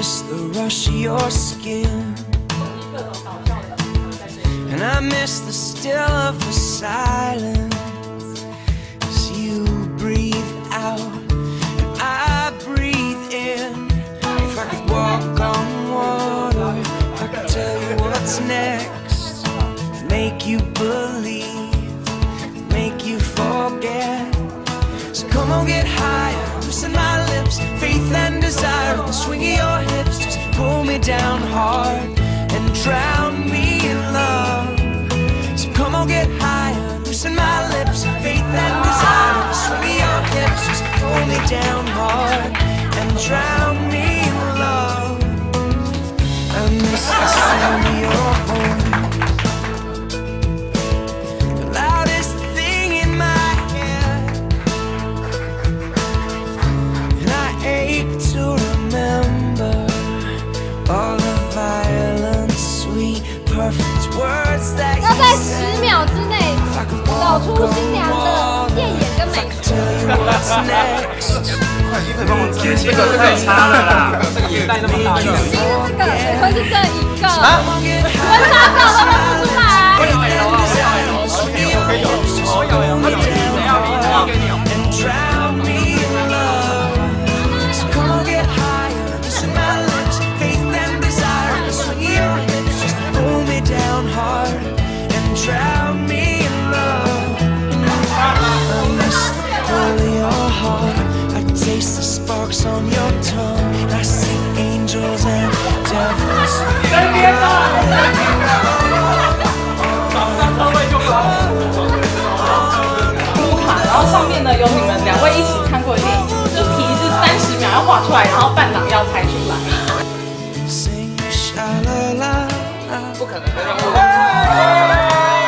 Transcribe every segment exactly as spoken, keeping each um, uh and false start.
miss the rush of your skin, and I miss the still of the silence as you breathe out and I breathe in. If I could walk on water, if I could tell you what's next, make you believe, make you forget. So come on, get higher, loosen my lips, faith and desire. The swing of your hips, just pull me down hard and drown me in love. So come on, get higher, loosen my lips, faith and desire. The swing of your hips, just pull me down hard and drown me in love. I miss the sound of your voice, the loudest thing in my head, and I ache to remember all the violent, sweet, perfect words that you said. 要在十秒之内找出新娘的艳眼跟美食。 这个太差了啦，这个眼袋那么大一个。 其实这个也会是这一个，温差表都分不出来。 我有 L 啊，我有 L， 我可以有，我有 L， 他有谁要比我给你有。Drown me in love. I miss the pull of your heart. I taste the sparks on your tongue. And I see angels and devils. 图卡，然后上面呢有你们两位一起看过的电影，就题是三十秒要画出来，然后伴郎要猜出来。 不可能的任务。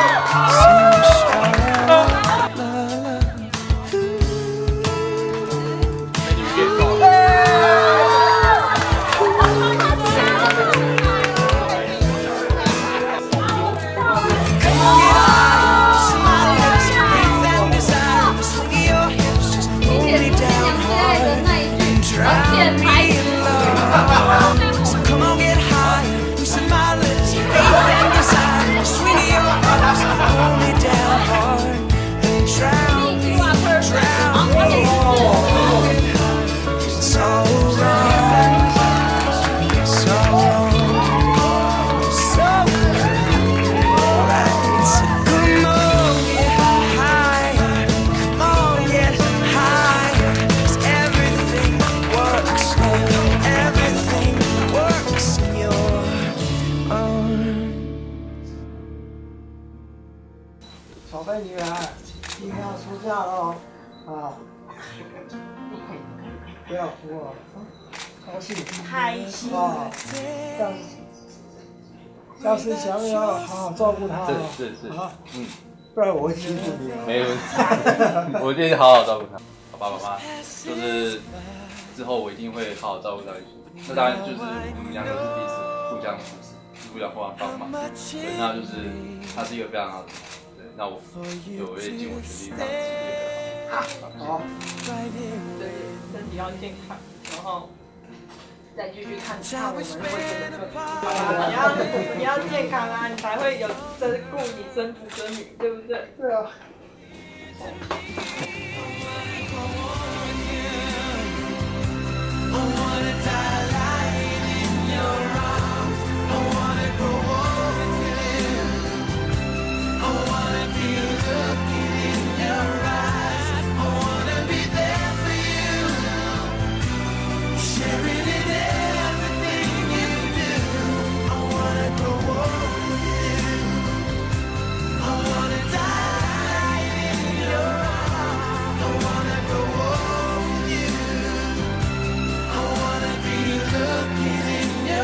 宝贝女儿，今天要出嫁了啊！不要哭了，高兴， 开心啊！但下次想要好好照顾她。 是是是啊，嗯， 不然我会欺负你。 没问题，我一定好好照顾她。爸爸妈妈就是之后我一定会好好照顾她。那当然就是我们两个是彼此互相扶持，互相互相帮忙。对，那就是她是一个非常好的。 那我，对，我也尽我全力让自己变得好。好， 对，身体要健康，然后再继续看看我们会怎么做。你要你要健康啊，你才会有照顾你孙子孙女，对不对？ 对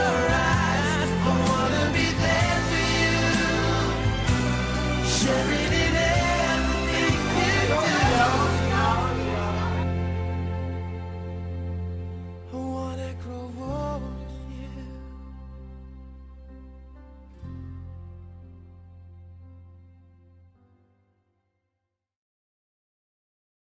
啊。Sharing